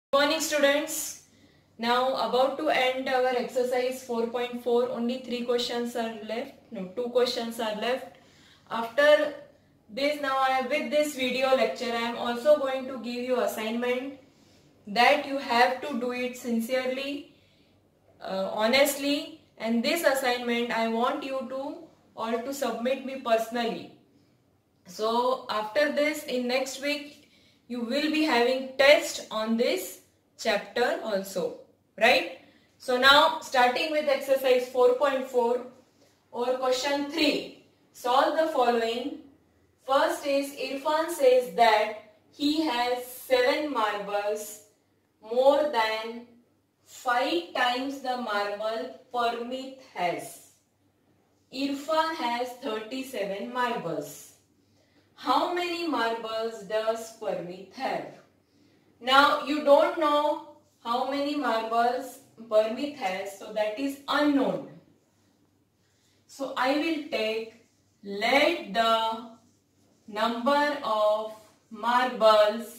Morning students. Now about to end our exercise 4.4. Only 3 questions are left. No, 2 questions are left. After this, now with this video lecture I am also going to give you assignment that you have to do it sincerely, honestly, and this assignment I want you to all to submit me personally. So after this, in next week you will be having test on this chapter also, right? So now starting with exercise 4.4 or question 3, solve the following. First is Irfan says that he has 7 marbles, more than 5 times the marble Parmit has. Irfan has 37 marbles. How many marbles does Parmit have? Now you don't know how many marbles Parmit has, so that is unknown. So I will take, let the number of marbles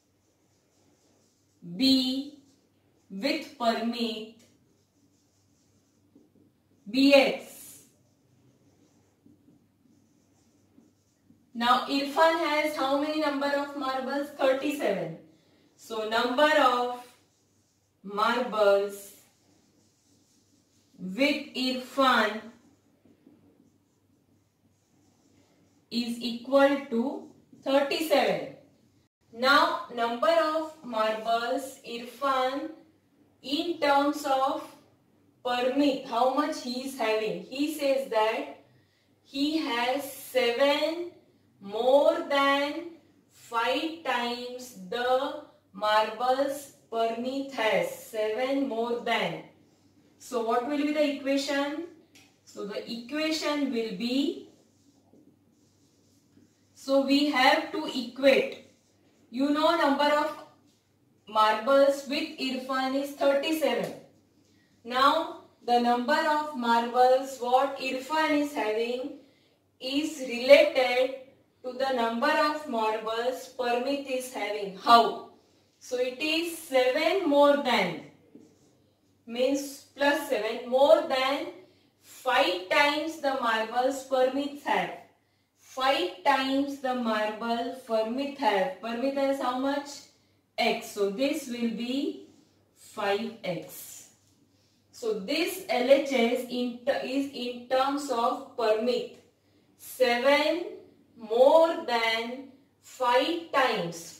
be with Parmit be x. Now Irfan has how many number of marbles? 37. So number of marbles with Irfan is equal to 37. Now number of marbles Irfan in terms of Parmit, how much he is having? He says that he has 7 more than 5 times the marbles Parmit has. 7 more than. So what will be the equation? So the equation will be, so we have to equate. You know number of marbles with Irfan is 37. Now the number of marbles what Irfan is having is related to the number of marbles Parmit is having. How? So it is 7 more than, means plus 7 more than 5 times the marbles Parmit have. 5 times the marble Parmit have. Parmit has how much? X. So this will be 5x. So this LHS is in terms of Parmit. 7 more than 5 times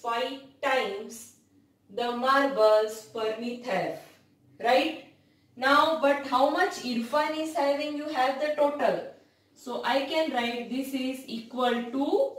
the marbles Parmit have, right? Now but how much Irfan is having? You have the total. So I can write this is equal to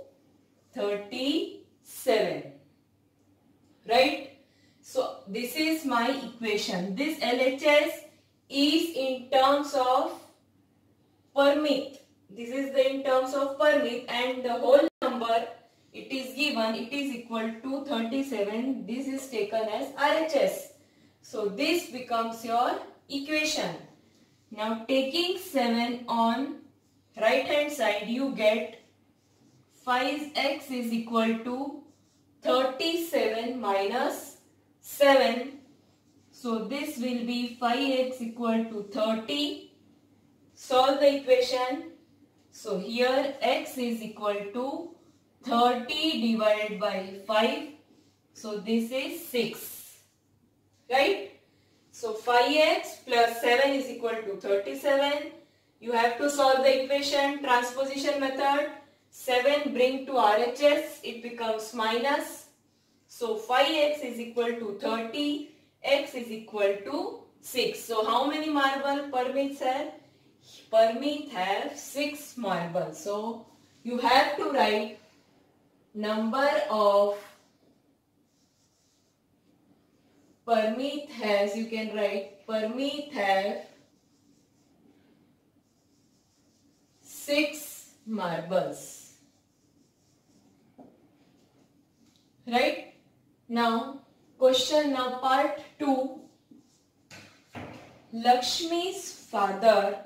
37, right? So this is my equation. This LHS is in terms of Parmit. This is the in terms of Parmit, and the whole number it is given, it is equal to 37. This is taken as RHS. So this becomes your equation. Now taking 7 on right hand side, you get 5x is equal to 37 minus 7. So this will be 5x equal to 30. Solve the equation. So here x is equal to 30 divided by 5. So this is 6. Right? So 5x plus 7 is equal to 37. You have to solve the equation, transposition method. 7 bring to RHS, it becomes minus. So 5x is equal to 30. X is equal to 6. So how many marble Parmit have? Parmit have 6 marbles. So you have to write number of Parmit has, you can write Parmit have 6 marbles. Right? Now question now part 2. Lakshmi's father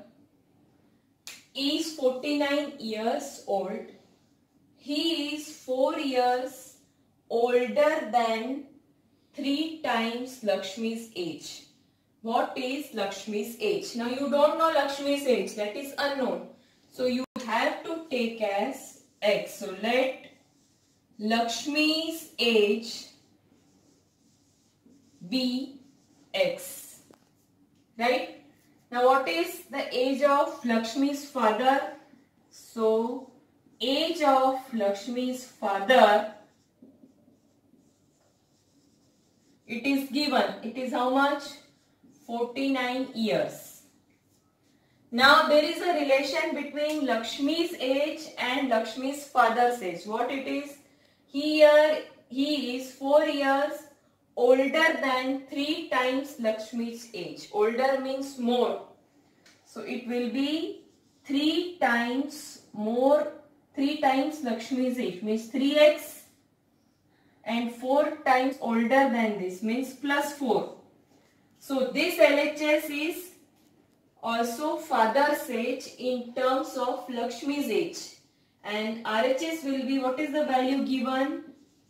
is 49 years old. He is 4 years older than 3 times Lakshmi's age. What is Lakshmi's age? Now you don't know Lakshmi's age, that is unknown. So you have to take as x. So let Lakshmi's age be x. Right? Now what is the age of Lakshmi's father? So age of Lakshmi's father, it is given. It is how much? 49 years. Now there is a relation between Lakshmi's age and Lakshmi's father's age. What it is? Here he is 4 years older than 3 times Lakshmi's age. Older means more. So it will be 3 times more, 3 times Lakshmi's age means 3x, and 4 times older than this means plus 4. So this LHS is also father's age in terms of Lakshmi's age, and RHS will be, what is the value given?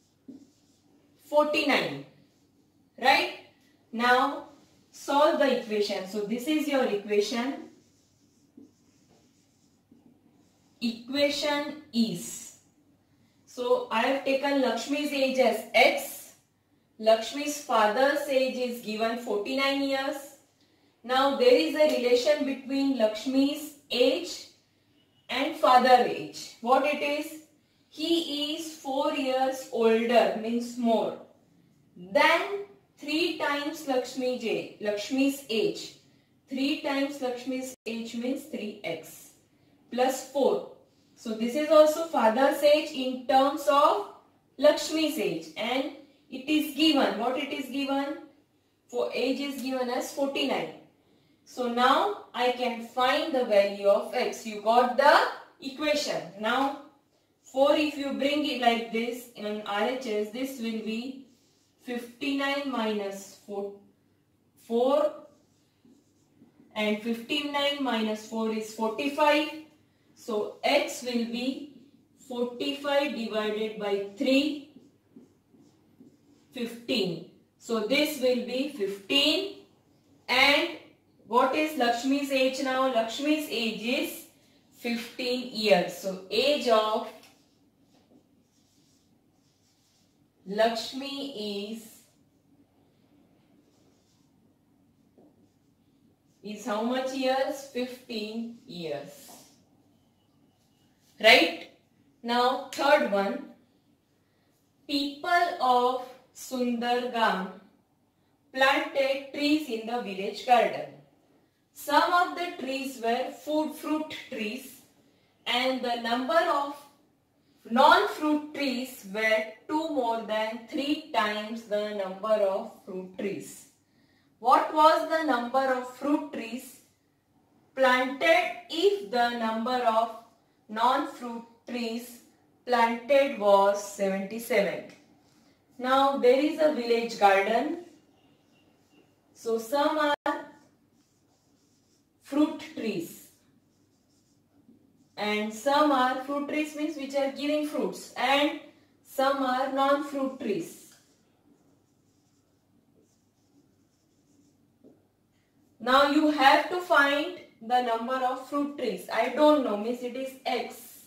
49. Right? Now solve the equation. So this is your equation. Equation is, so I have taken Lakshmi's age as x. Lakshmi's father's age is given 49 years. Now there is a relation between Lakshmi's age and father age. What it is? He is 4 years older, means more, than 3 times Lakshmi's age. 3 times Lakshmi's age means 3x plus 4. So this is also father's age in terms of Lakshmi's age, and it is given. What it is given? For age is given as 49. So now I can find the value of x. You got the equation. Now 4, if you bring it like this in RHS, this will be 59 minus 4, and 59 minus 4 is 45. So x will be 45 divided by 3, 15. So this will be 15. And what is Lakshmi's age now? Lakshmi's age is 15 years. So age of Lakshmi is how much years? 15 years. Right? Now third one. People of Sundargam planted trees in the village garden. Some of the trees were fruit trees, and the number of non-fruit trees were 2 more than 3 times the number of fruit trees. What was the number of fruit trees planted if the number of non-fruit trees planted was 77? Now there is a village garden. So some are fruit trees and some are fruit trees means which are giving fruits, and some are non-fruit trees. Now you have to find the number of fruit trees. I don't know, means it is x,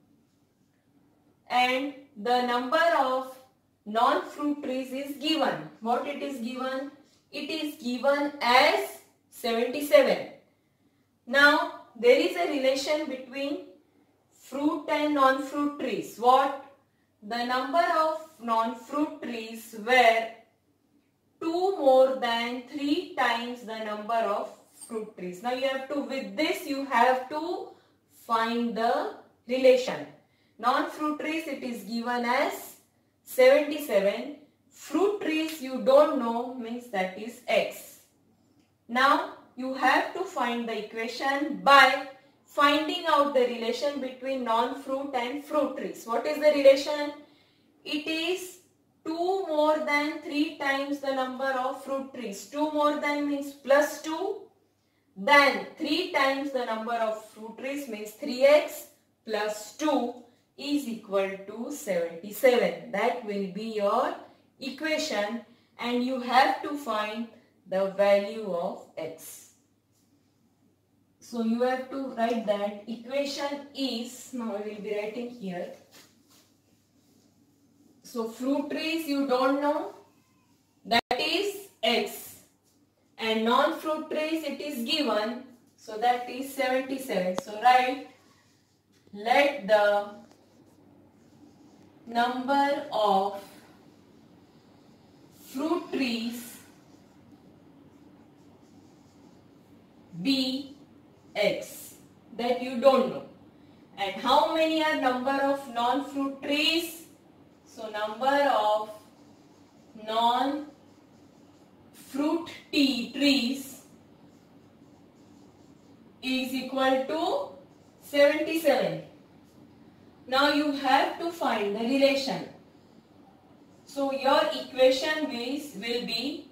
and the number of non-fruit trees is given. What it is given? It is given as 77. Now there is a relation between fruit and non-fruit trees. What? The number of non-fruit trees were 2 more than 3 times the number of fruit trees. Now you have to, with this you have to find the relation. Non-fruit trees it is given as 77. Fruit trees you don't know, means that is x. Now you have to find the equation by finding out the relation between non-fruit and fruit trees. What is the relation? It is 2 more than 3 times the number of fruit trees. 2 more than means plus 2. Then 3 times the number of fruit trees means 3x plus 2 is equal to 77. That will be your equation, and you have to find the value of x. So you have to write that equation is, now I will be writing here. So fruit trees you don't know, that is x, and non-fruit trees it is given, so that is 77. So write, let the number of fruit trees be x, that you don't know. And how many are number of non-fruit trees? So number of non-fruit trees is equal to 77. Now you have to find the relation. So your equation will be,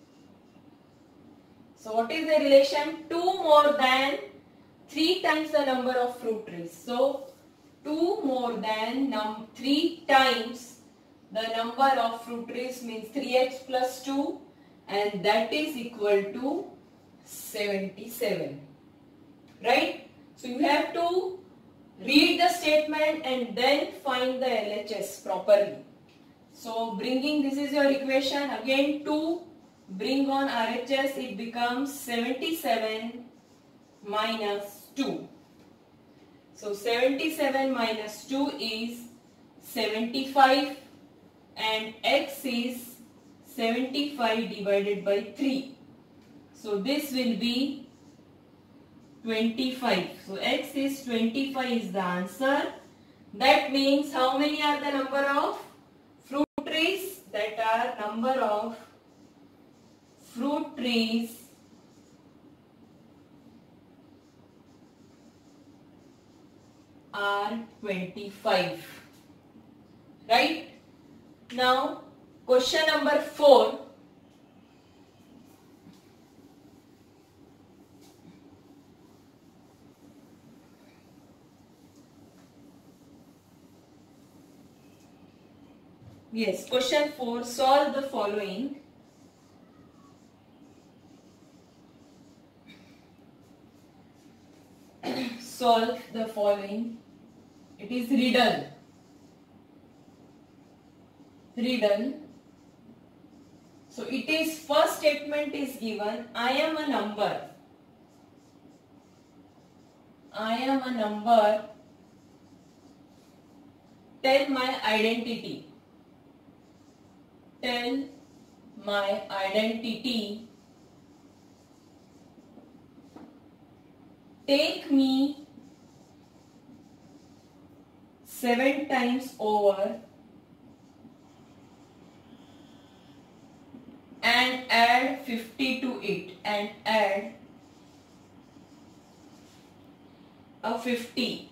so what is the relation? 2 more than 3 times the number of fruit trees. So 2 more than 3 times the number of fruit trees means 3x plus 2, and that is equal to 77. Right? So you have to read the statement and then find the LHS properly. So bringing, this is your equation, again 2, bring on RHS, it becomes 77 minus 2. So 77 minus 2 is 75, and x is 75 divided by 3. So this will be 25. So x is 25 is the answer. That means how many are the number of fruit trees? That are number of fruit trees are 25. Right? Now question number 4. Yes, question 4, solve the following. Solve the following. It is riddle. Riddle. So it is, first statement is given, I am a number. I am a number. Tell my identity. Tell my identity. Take me 7 times over and add 50 to it, and add a 50.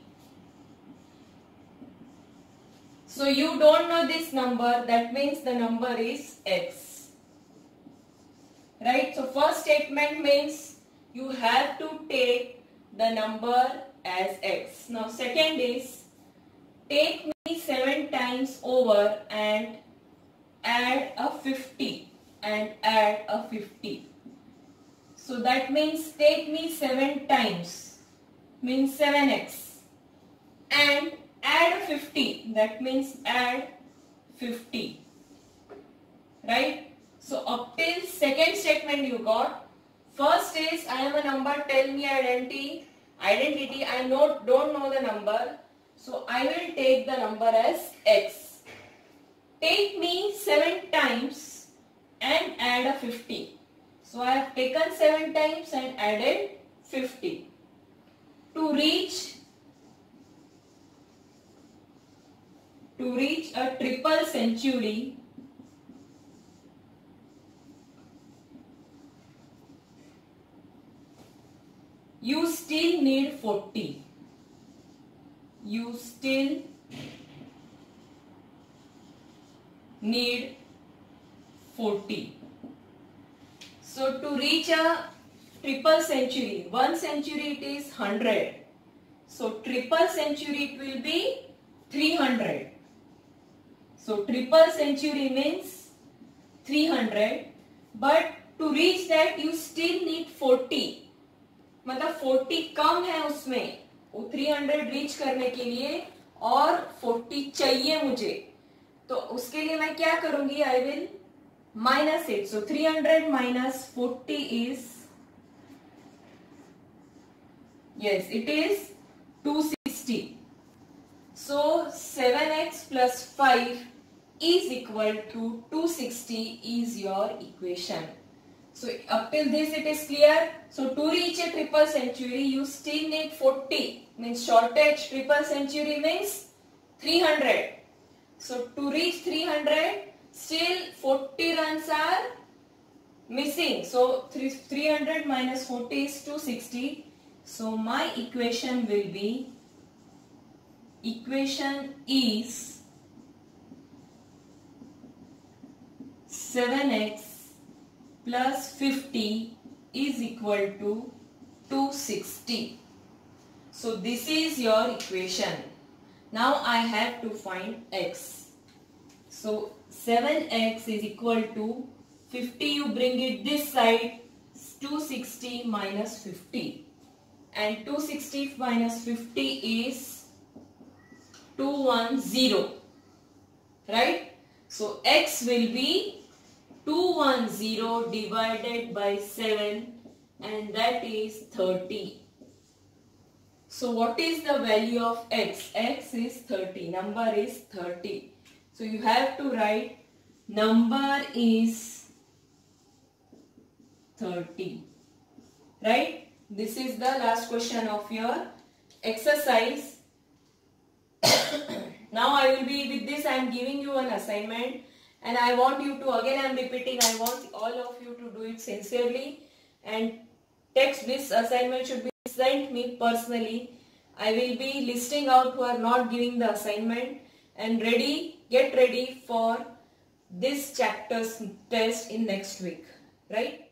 So you don't know this number, that means the number is x. Right? So first statement means you have to take the number as x. Now second is, take me 7 times over and add a 50, and add a 50. So that means take me 7 times means 7x, and add a 50, that means add 50. Right? So up till second statement you got. First is, I am a number, tell me identity. I don't know the number, so I will take the number as x. Take me 7 times and add a 50. So I have taken 7 times and added 50. To reach a triple century, you still need 40. You still need 40. So to reach a triple century, 1 century it is 100. So triple century it will be 300. So triple century means 300, but to reach that you still need 40. मतलब 40 कम है उसमें, वो 300 reach करने के लिए और 40 चाहिए मुझे. तो उसके लिए मैं क्या करूंगी, I will minus it. So 300 minus 40 is, yes, it is 260. So 7x plus 5 is equal to 260 is your equation. So up till this it is clear. So to reach a triple century you still need 40, means shortage triple century means 300. So to reach 300 still 40 runs are missing. So 300 minus 40 is 260. So my equation will be, equation is 7x plus 50 is equal to 260. So this is your equation. Now I have to find x. So 7x is equal to 50, you bring it this side, 260 minus 50. And 260 minus 50 is 210. Right? So x will be 210 divided by 7, and that is 30. So what is the value of x? X is 30. Number is 30. So you have to write number is 30. Right? This is the last question of your exercise. Now I will be, with this I am giving you an assignment, and I want you to, again I am repeating, I want all of you to do it sincerely, and text, this assignment should be sent me personally. I will be listing out who are not giving the assignment, and get ready for this chapter's test in next week, right?